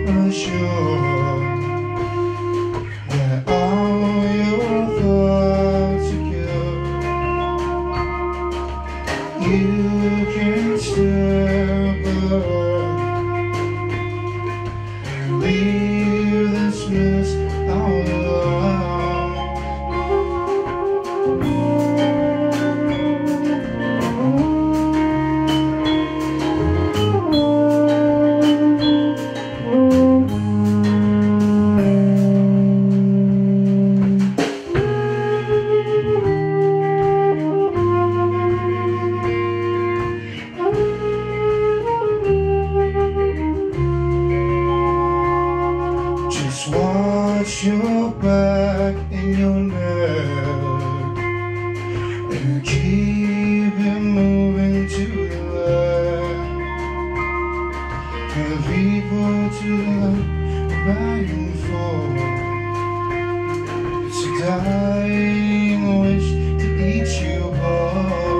unsure that all your thoughts are pure. You can step and leave this mess all alone. Just watch your back and your neck, and keep it moving to the left. And the people to the left, right and forth. It's a dying wish to eat you whole.